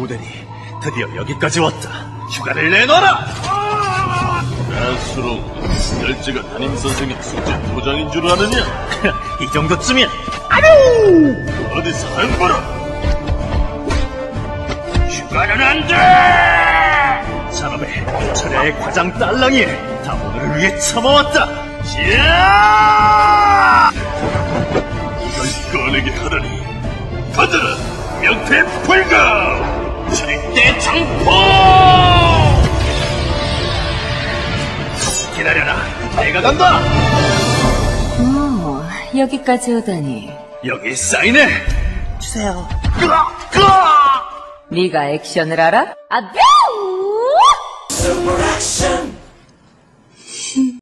오되니 드디어 여기까지 왔다. 휴가를 내놔라! 야수로 열째가 담임선생의 숙제 도장인 줄 아느냐? 이 정도쯤이야. 아뇨! 어디서 함부로! 휴가는 안 돼! 자놈의 철야의 가장 딸랑이 다 오늘을 위해 참아왔다. 야! 이걸 꺼내게 하다니. 받아라! 명패 불가! 절대 장포! 기다려라. 내가 간다. 여기까지 오다니. 여기 사인해. 주세요. 끄아! 네가 액션을 알아? 아, 뿅! Super action.